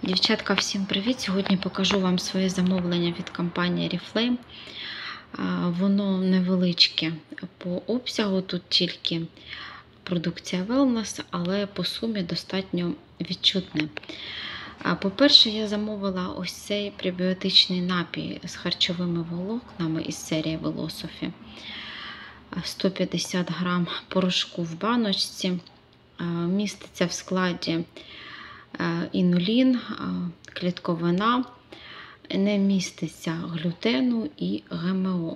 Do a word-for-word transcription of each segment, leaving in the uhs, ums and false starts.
Дівчатка, всім привіт! Сьогодні покажу вам своє замовлення від компанії Oriflame. Воно невеличке по обсягу, тут тільки продукція Wellness, але по сумі достатньо відчутне. По-перше, я замовила ось цей пребіотичний напій з харчовими волокнами із серії Velosophy. сто п'ятдесят грам порошку в баночці. Міститься в складі інулін, клітковина, не міститься глютену і ГМО.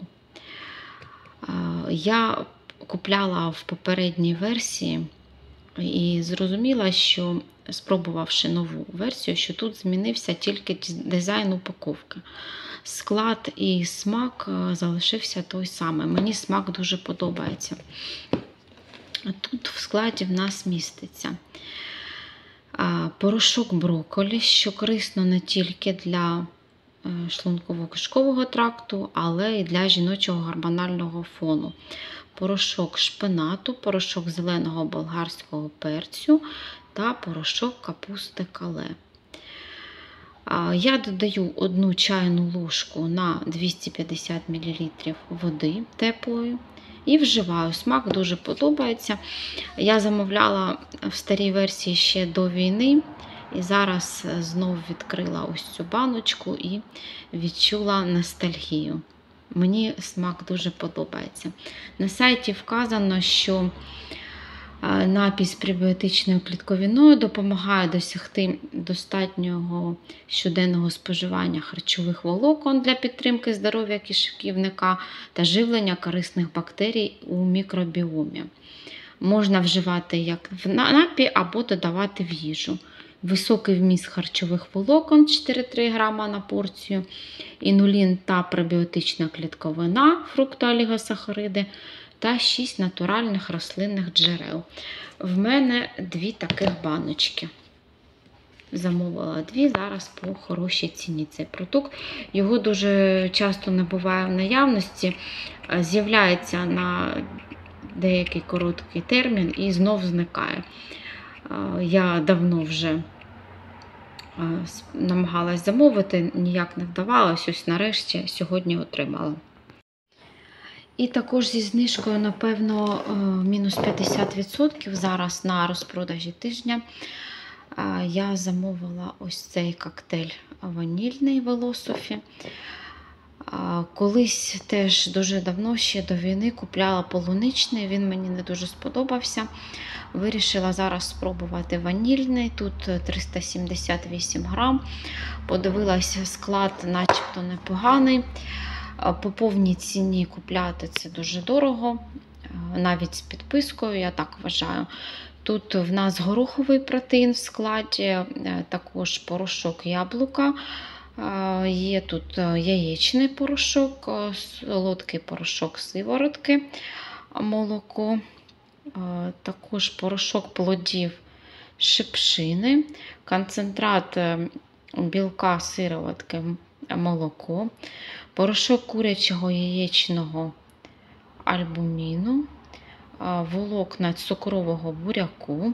Я купляла в попередній версії і зрозуміла, що, спробувавши нову версію, що тут змінився тільки дизайн упаковки. Склад і смак залишився той самий. Мені смак дуже подобається. Тут в складі в нас міститься порошок брокколі, що корисно не тільки для шлунково-кишкового тракту, але й для жіночого гормонального фону. Порошок шпинату, порошок зеленого болгарського перцю та порошок капусти кале. Я додаю одну чайну ложку на двісті п'ятдесят мілілітрів води теплої. І вживаю. Смак дуже подобається. Я замовляла в старій версії ще до війни. І зараз знов відкрила ось цю баночку і відчула ностальгію. Мені смак дуже подобається. На сайті вказано, що напій з пребіотичною клітковиною допомагає досягти достатнього щоденного споживання харчових волокон для підтримки здоров'я кишківника та живлення корисних бактерій у мікробіомі. Можна вживати як в напій або додавати в їжу. Високий вміст харчових волокон чотири цілих три грама на порцію, інулін та пребіотична клітковина, фруктоолігосахариди та шість натуральних рослинних джерел. В мене дві таких баночки. Замовила дві, зараз по хорошій ціні цей продукт. Його дуже часто не буває в наявності, з'являється на деякий короткий термін і знов зникає. Я давно вже намагалась замовити, ніяк не вдавалось, ось нарешті сьогодні отримала. І також зі знижкою, напевно, мінус п'ятдесят відсотків зараз на розпродажі тижня я замовила ось цей коктейль ванільний Velosophy. Колись теж дуже давно, ще до війни, купляла полуничний, він мені не дуже сподобався. Вирішила зараз спробувати ванільний, тут триста сімдесят вісім грам. Подивилася, склад начебто непоганий. По повній ціні купляти це дуже дорого, навіть з підпискою, я так вважаю. Тут в нас гороховий протеїн в складі, також порошок яблука, є тут яєчний порошок, солодкий порошок сиворотки, молоко, також порошок плодів шипшини, концентрат білка сироватки, молоко, порошок курячого яєчного альбуміну, волокна цукрового буряку,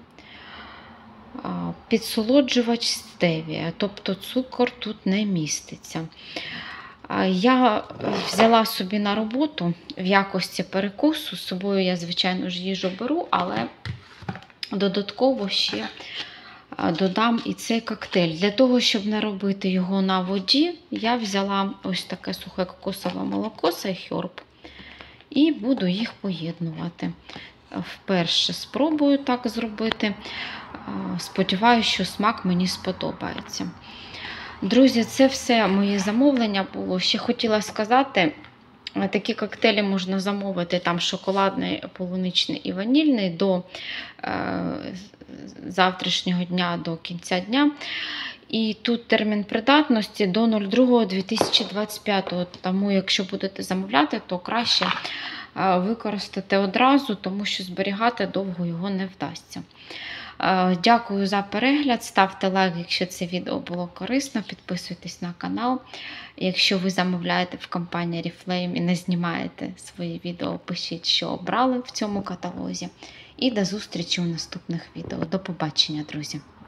підсолоджувач стевія, тобто цукор тут не міститься. Я взяла собі на роботу в якості перекусу, з собою я, звичайно ж, їжу беру, але додатково ще додам і цей коктейль. Для того, щоб не робити його на воді, я взяла ось таке сухе кокосове молоко, Сайхерб, і буду їх поєднувати. Вперше спробую так зробити. Сподіваюся, що смак мені сподобається. Друзі, це все моє замовлення було. Ще хотіла сказати, такі коктейлі можна замовити, там шоколадний, полуничний і ванільний до е, завтрашнього дня, до кінця дня. І тут термін придатності до другого дві тисячі двадцять п'ятого. Тому, якщо будете замовляти, то краще використати одразу, тому що зберігати довго його не вдасться. Дякую за перегляд, ставте лайк, якщо це відео було корисно, підписуйтесь на канал. Якщо ви замовляєте в компанії Oriflame і не знімаєте свої відео, пишіть, що обрали в цьому каталозі. І до зустрічі у наступних відео. До побачення, друзі!